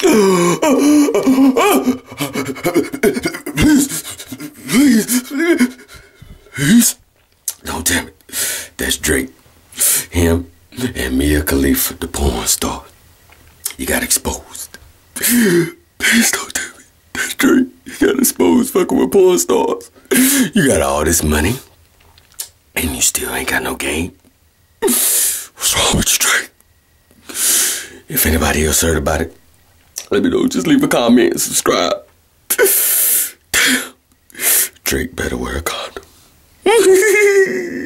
Please. Don't tell me. That's Drake. Him and Mia Khalifa, the porn star. You got exposed. Please don't tell me. That's Drake. You got exposed fucking with porn stars. You got all this money. And you still ain't got no game. What's wrong with you, Drake? If anybody else heard about it, let me know. Just leave a comment and subscribe. Damn. Drake better wear a condom.